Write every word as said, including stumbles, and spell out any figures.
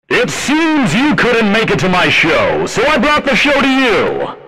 It seems you couldn't make it to my show, so I brought the show to you.